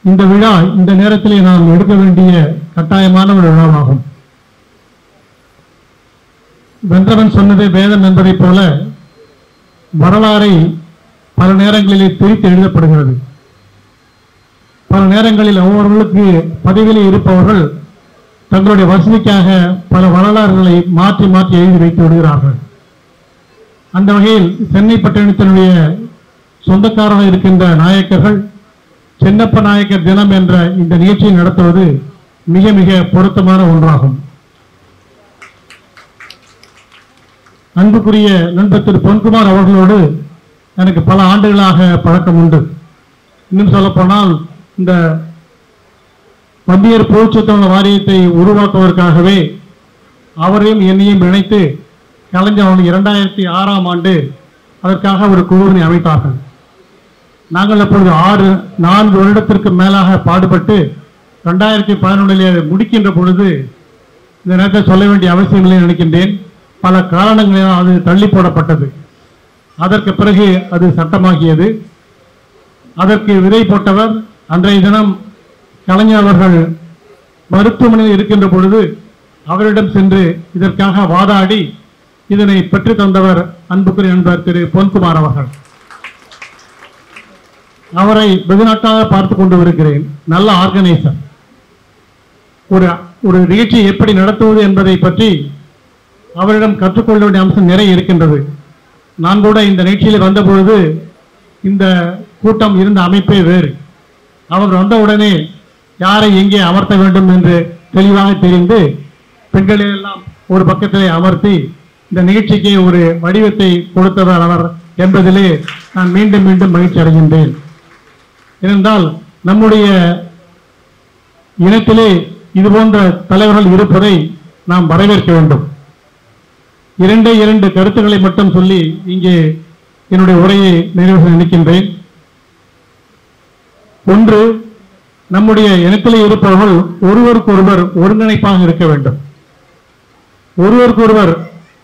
இந்த விழா இந்த நேரத்திலே நாம் எடுக்க வேண்டிய கட்டாயமான ஒரு விழாவாகும். வென்றவன் சொன்னதே வேதம் என்பதை போல வரலாறை பல நேரங்களிலே பிரித்து எழுதப்படுகிறது. பல நேரங்களில் ஒவ்வொருவர்களுக்கு பதவியில் இருப்பவர்கள் தங்களுடைய வசதிக்காக பல வரலாறுகளை மாற்றி மாற்றி எழுதி வைத்து விடுகிறார்கள். அந்த வகையில் சென்னை பட்டணத்தினுடைய சொந்தக்காரராக இருக்கின்ற நாயக்கர்கள் சின்னப்ப நாயக்கர் தினம் என்ற இந்த நிகழ்ச்சியை நடத்துவது மிக மிக பொருத்தமான ஒன்றாகும். அன்புக்குரிய நண்பர் திரு பொன்குமார் அவர்களோடு எனக்கு பல ஆண்டுகளாக பழக்கம் உண்டு. இன்னும் சொல்ல போனால் இந்த மத்திய பொதுச்சத்துவ வாரியத்தை உருவாக்குவதற்காகவே அவரையும் என்னையும் இணைத்து கலைஞர் 2006ஆம் ஆண்டு அதற்காக ஒரு குழுவினை அமைத்தார்கள். நாங்கள் அப்பொழுது 4 வருடத்திற்கு மேலாக பாடுபட்டு 2011 முடிக்கின்ற பொழுது இந்த நேரத்தை சொல்ல வேண்டிய அவசியமில்லை நினைக்கின்றேன். பல காரணங்களால் அது தள்ளி போடப்பட்டது. அதற்கு பிறகு அது சட்டமாகியது. அதற்கு விதை போட்டவர் அன்றைய தினம் கலைஞர் அவர்கள் மருத்துவமனையில் இருக்கின்ற பொழுது அவரிடம் சென்று இதற்காக வாதாடி இதனை பெற்று தந்தவர் அன்புக்குரிய நண்பர் திரு பொன்குமார் அவர்கள். அவரை வெகுநாட்டாக பார்த்து கொண்டு வருகிறேன். நல்ல ஆர்கனைசர். ஒரு நிகழ்ச்சியை எப்படி நடத்துவது என்பதை பற்றி அவரிடம் கற்றுக்கொள்ள வேண்டிய அம்சம் நிறைய இருக்கின்றது. நான் கூட இந்த நிகழ்ச்சியில் வந்த பொழுது இந்த கூட்டம் இருந்த அமைப்பே வேறு. அவர் வந்தவுடனே யாரை எங்கே அமர்த்த வேண்டும் என்று தெளிவாக தெரிந்து பெண்களெல்லாம் ஒரு பக்கத்திலே அமர்த்தி இந்த நிகழ்ச்சிக்கு ஒரு வடிவத்தை கொடுத்தவர் அவர் என்பதிலே நான் மீண்டும் மீண்டும் மகிழ்ச்சி அடைகின்றேன். ஏனென்றால் நம்முடைய இனத்திலே இதுபோன்ற தலைவர்கள் இருப்பதை நாம் வரவேற்க வேண்டும். 2 கருத்துக்களை மட்டும் சொல்லி இங்கே என்னுடைய உரையை நிறைவு நினைக்கின்றேன். ஒன்று, நம்முடைய இனத்திலே இருப்பவர்கள் ஒருவருக்கொருவர் ஒருங்கிணைப்பாக இருக்க வேண்டும். ஒருவருக்கொருவர்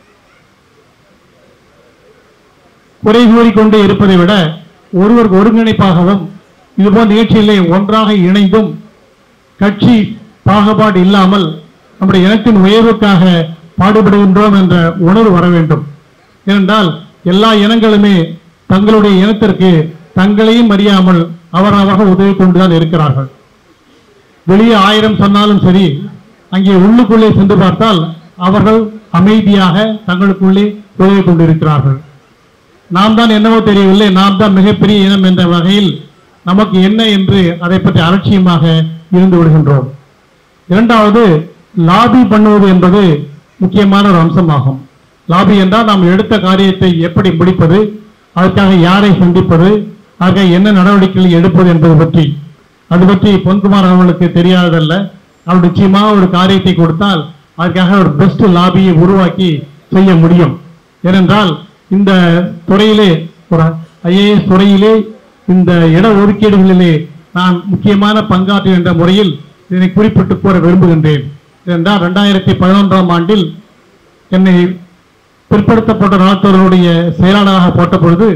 குறை கூறிக்கொண்டே இருப்பதை விட ஒருவருக்கு ஒருங்கிணைப்பாகவும் இதுபோன்ற நிகழ்ச்சியிலே ஒன்றாக இணைந்தும் கட்சி பாகுபாடு இல்லாமல் நம்முடைய இனத்தின் உயர்வுக்காக பாடுபடுகின்றோம் என்ற உணர்வு வர வேண்டும். ஏனென்றால் எல்லா இனங்களுமே தங்களுடைய இனத்திற்கு தங்களையும் அறியாமல் அவரவர்கள் உதவி கொண்டுதான் இருக்கிறார்கள். வெளியே 1000 சொன்னாலும் சரி, அங்கே உள்ளுக்குள்ளே சென்று பார்த்தால் அவர்கள் அமைதியாக தங்களுக்குள்ளே உதவி கொண்டிருக்கிறார்கள். நாம் தான் என்னவோ தெரியவில்லை, நாம் தான் மிகப்பெரிய இனம் என்ற வகையில் நமக்கு என்ன என்று அதை பற்றி அலட்சியமாக இருந்து விடுகின்றோம். இரண்டாவது, லாபி பண்ணுவது என்பது முக்கியமான ஒரு அம்சமாகும். லாபி என்றால் நாம் எடுத்த காரியத்தை எப்படி முடிப்பது, அதற்காக யாரை சந்திப்பது, அதற்காக என்ன நடவடிக்கைகள் எடுப்பது என்பது பற்றி. அது பற்றி பொன்குமார் அவர்களுக்கு தெரியாததல்ல. அவர் நிச்சயமாக ஒரு காரியத்தை கொடுத்தால் அதற்காக ஒரு பெஸ்ட் லாபியை உருவாக்கி செய்ய முடியும். ஏனென்றால் இந்த துறையிலே, ஒரு IAS துறையிலே இந்த இட ஒதுக்கீடுகளிலே நான் முக்கியமான பங்காற்று என்ற முறையில் இதனை குறிப்பிட்டு கூற விரும்புகின்றேன். ஏனென்றால் 2011ஆம் ஆண்டில் என்னை பிற்படுத்தப்பட்ட நாட்டவர்களுடைய செயலாளராக போட்ட பொழுது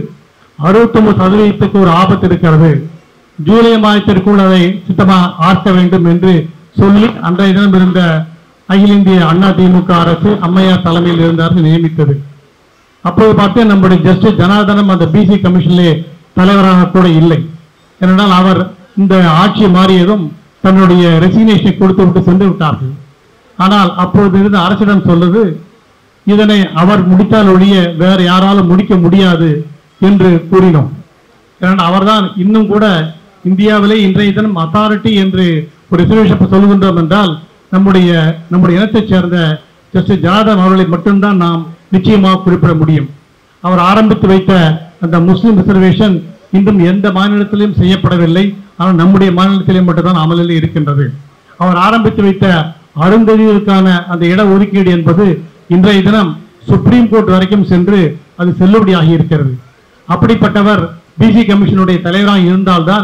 69% ஒரு ஆபத்து இருக்கிறது, ஜூலை மாதத்திற்குள் அதை சுத்தமாக ஆக்க வேண்டும் என்று சொல்லி அன்றைய தினம் இருந்த அகில இந்திய அதிமுக அரசு அம்மையார் தலைமையில் இருந்த அரசு நியமித்தது. அப்போது பார்த்து நம்முடைய ஜஸ்டிஸ் ஜனார்தனம் அந்த BC கமிஷனிலே தலைவராக கூட இல்லை. ஏனென்றால் அவர் இந்த ஆட்சி மாறியதும் தன்னுடைய ரெசிக்னேஷனை கொடுத்து விட்டு சென்று விட்டார்கள். ஆனால் அப்போது இருந்த அரசிடம் சொல்வது, இதனை அவர் முடித்தால் ஒழிய வேறு யாராலும் முடிக்க முடியாது என்று கூறினோம். ஏனென்றால் அவர்தான் இன்னும் கூட இந்தியாவிலே இன்றைய தினம் அத்தாரிட்டி என்று ஒரு ரிசர்வேஷன் சொல்லுகின்றோம் என்றால் நம்முடைய இனத்தைச் சேர்ந்த ஜஸ்டிஸ் ஜனார்தன் அவர்களை மட்டும்தான் நாம் நிச்சயமாக குறிப்பிட முடியும். அவர் ஆரம்பித்து வைத்த அந்த முஸ்லிம் ரிசர்வேஷன் இன்றும் எந்த மாநிலத்திலும் செய்யப்படவில்லை. ஆனால் நம்முடைய மாநிலத்திலே மட்டும்தான் அமலில் இருக்கின்றது. அவர் ஆரம்பித்து வைத்த அருந்ததிகளுக்கான அந்த இட ஒதுக்கீடு என்பது இன்றைய தினம் சுப்ரீம் கோர்ட் வரைக்கும் சென்று அது செல்லுபடியாகி இருக்கிறது. அப்படிப்பட்டவர் BC கமிஷனுடைய தலைவராக இருந்தால்தான்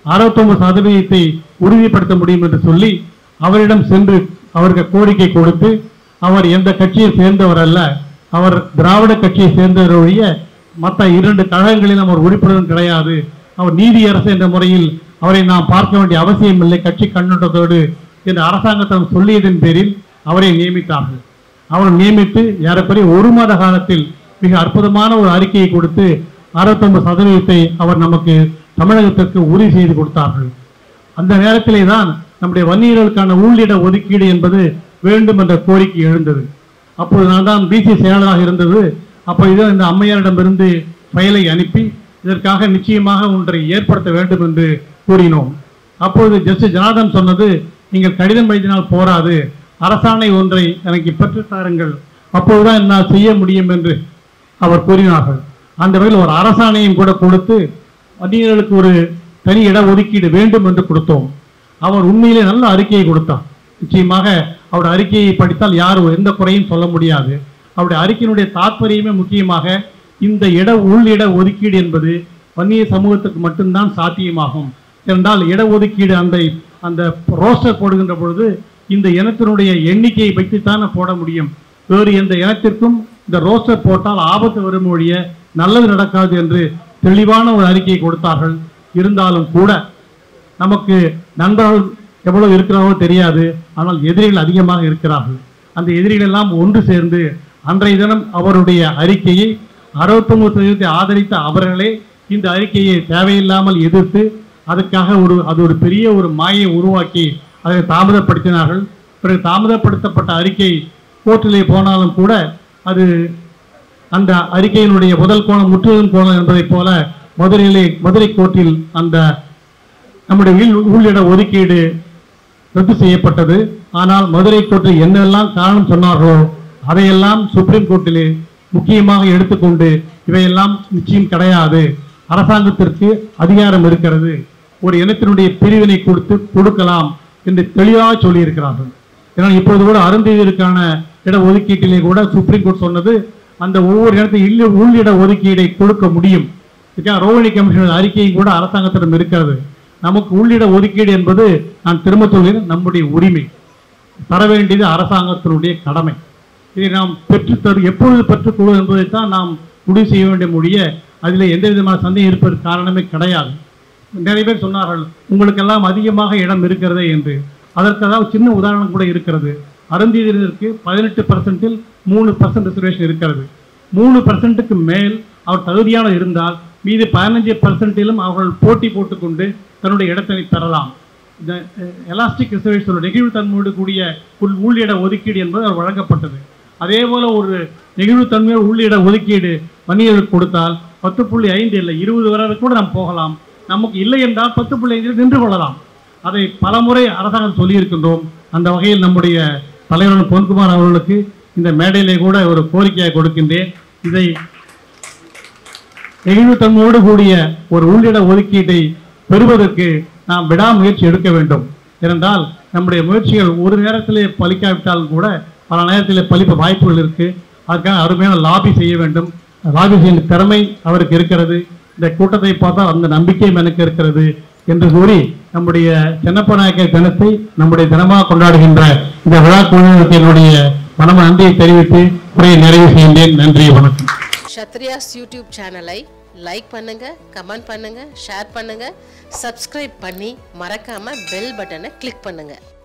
69% உறுதிப்படுத்த முடியும் என்று சொல்லி அவரிடம் சென்று அவருக்கு கோரிக்கை கொடுத்து, அவர் எந்த கட்சியை சேர்ந்தவர் அல்ல, அவர் திராவிட கட்சியை சேர்ந்தவருடைய மற்ற 2 கழகங்களில் அவர் உறுப்பினரும் கிடையாது, அவர் நீதியரசு என்ற முறையில் அவரை நாம் பார்க்க வேண்டிய அவசியம் இல்லை கட்சி கண்ணோட்டத்தோடு என்று அரசாங்கத்திடம் சொல்லியதன் பேரில் அவரை நியமித்தார்கள். அவர் நியமித்து ஏறக்குறைய 1 மாத காலத்தில் மிக அற்புதமான ஒரு அறிக்கையை கொடுத்து 69% அவர் நமக்கு தமிழகத்திற்கு உறுதி செய்து கொடுத்தார்கள். அந்த நேரத்திலே தான் நம்முடைய வன்னியர்களுக்கான உள்ளிட ஒதுக்கீடு என்பது வேண்டும் என்ற கோரிக்கை எழுந்தது. அப்போது நான் தான் பிசி செயலாளராக இருந்தது. அப்போ இதை இந்த அம்மையாரிடமிருந்து ஃபைலை அனுப்பி இதற்காக நிச்சயமாக ஒன்றை ஏற்படுத்த வேண்டும் என்று கூறினோம். அப்போது ஜஸ்டிஸ் ஜனார்தன் சொன்னது, நீங்கள் கடிதம் எழுதினால் போராது, அரசாணை ஒன்றை எனக்கு பெற்றுத் தாருங்கள், அப்போதுதான் என்னால் செய்ய முடியும் என்று அவர் கூறினார்கள். அந்த வகையில் ஒரு அரசாணையும் கூட கொடுத்து வன்னியர்களுக்கு ஒரு தனி இட ஒதுக்கீடு வேண்டும் என்று கொடுத்தோம். அவர் உண்மையிலே நல்ல அறிக்கையை கொடுத்தார். நிச்சயமாக அவருடைய அறிக்கையை படித்தால் யாரும் எந்த குறையும் சொல்ல முடியாது. அவருடைய அறிக்கையினுடைய தாற்பயமே முக்கியமாக இந்த உள்ளிட ஒதுக்கீடு என்பது வன்னிய சமூகத்துக்கு மட்டும்தான் சாத்தியமாகும். என்றால் இட ஒதுக்கீடு அந்த ரோஸ்டர் போடுகின்ற பொழுது இந்த இனத்தினுடைய எண்ணிக்கையை வைத்துத்தானே போட முடியும். வேறு எந்த இனத்திற்கும் இந்த ரோஸ்டர் போட்டால் ஆபத்து வரும் ஒழிய நல்லது நடக்காது என்று தெளிவான ஒரு அறிக்கையை கொடுத்தார்கள். இருந்தாலும் கூட நமக்கு நண்பர்கள் எவ்வளவு இருக்கிறார்களோ தெரியாது, ஆனால் எதிரிகள் அதிகமாக இருக்கிறார்கள். அந்த எதிரிகள் எல்லாம் ஒன்று சேர்ந்து அன்றைய தினம் அவருடைய அறிக்கையை 69% ஆதரித்த அவர்களே இந்த அறிக்கையை தேவையில்லாமல் எதிர்த்து அதுக்காக அது ஒரு பெரிய ஒரு மாயை உருவாக்கி அதை தாமதப்படுத்தினார்கள். பிறகு தாமதப்படுத்தப்பட்ட அறிக்கை கோர்ட்டிலே போனாலும் கூட அது அந்த அறிக்கையினுடைய முதல் கோணம் முற்றுதல் கோணம் என்பதைப் போல மதுரை கோர்ட்டில் அந்த நம்முடைய உள்ளிட ஒதுக்கீடு ரத்து செய்யப்பட்டது. ஆனால் மதுரை கோர்ட்டில் என்னெல்லாம் காரணம் சொன்னார்களோ அதையெல்லாம் சுப்ரீம் கோர்ட்டிலே முக்கியமாக எடுத்துக்கொண்டு இவையெல்லாம் நிச்சயம் கிடையாது, அரசாங்கத்திற்கு அதிகாரம் இருக்கிறது, ஒரு இனத்தினுடைய பிரிவினை கொடுக்கலாம் என்று தெளிவாக சொல்லியிருக்கிறார்கள். ஏன்னா இப்பொழுது கூட அருந்ததியருக்கான இட ஒதுக்கீட்டிலே கூட சுப்ரீம் கோர்ட் சொன்னது அந்த ஒவ்வொரு இடத்தையும் உள்ளிட ஒதுக்கீடை கொடுக்க முடியும். ரோஹிணி கமிஷன் அறிக்கையும் கூட அரசாங்கத்திடம் இருக்கிறது. நமக்கு உள்ளிட ஒதுக்கீடு என்பது நான் திரும்ப சொல்கிறேன், நம்முடைய உரிமை, தர வேண்டியது அரசாங்கத்தினுடைய கடமை. இதை நாம் எப்பொழுது பெற்றுக்கொள்வது என்பதைத்தான் நாம் முடிவு செய்ய வேண்டிய முடிய அதில் எந்த விதமான சந்தேகம் இருப்பதற்கு காரணமே கிடையாது. நிறைய பேர் சொன்னார்கள் உங்களுக்கெல்லாம் அதிகமாக இடம் இருக்கிறதே என்று. அதற்காக சின்ன உதாரணம் கூட இருக்கிறது. அருந்ததியருக்கு 18% 3% ரிசர்வேஷன் இருக்கிறது. 3%க்கு மேல் அவர் தகுதியான இருந்தால் மீது 15%லும் அவர்கள் போட்டி போட்டுக்கொண்டு தன்னுடைய இடத்தினை பெறலாம். இந்த எலாஸ்டிக் ரிசர்வேஷன் நெகிழ்வு தன்மையோடு கூடிய உள்ளிட ஒதுக்கீடு என்பது அவர் வழங்கப்பட்டது. அதே போல ஒரு நெகிழ்வுத்தன்மையோடு உள்ளிட ஒதுக்கீடு வன்னியர்களுக்கு கொடுத்தால் 10.5 இல்லை 20 வரை கூட நாம் போகலாம். நமக்கு இல்லை என்றால் 10.5 நின்று கொள்ளலாம். அதை பலமுறை அரசாங்கம் சொல்லியிருக்கின்றோம். அந்த வகையில் நம்முடைய தலைவர் பொன்குமார் அவர்களுக்கு இந்த மேடையிலே கூட ஒரு கோரிக்கையை கொடுக்கின்றேன். இதை நெகிழ்வுத்தன்மையோடு கூடிய ஒரு உள்ளிட ஒதுக்கீட்டை பெறுவதற்கு நாம் விடாமுயற்சி எடுக்க வேண்டும். ஏனென்றால் நம்முடைய முயற்சிகள் ஒரு நேரத்திலே பலிக்காவிட்டாலும் கூட பல நேரத்தில் பலிப்ப வாய்ப்புகள் இருக்கு. அதுக்காக அருமையான லாபி செய்ய வேண்டும். லாபி செய்யும் திறமை அவருக்கு இருக்கிறது. இந்த கூட்டத்தை பார்த்தால் அந்த நம்பிக்கையும் எனக்கு இருக்கிறது என்று கூறி நம்முடைய சென்னப்ப நாயக்கர் தினத்தை நம்முடைய தினமாக கொண்டாடுகின்ற இந்த விழா குழுவினருக்கு என்னுடைய மனம நன்றியை தெரிவித்து உரையை நிறைவு செய்கின்றேன். நன்றி, வணக்கம். க்ஷத்ரியாஸ் யூடியூப் சேனலை லைக் பண்ணுங்க, கமெண்ட் பண்ணுங்க, ஷேர் பண்ணுங்க, சப்ஸ்கிரைப் பண்ணி மறக்காம பெல் பட்டனை கிளிக் பண்ணுங்க.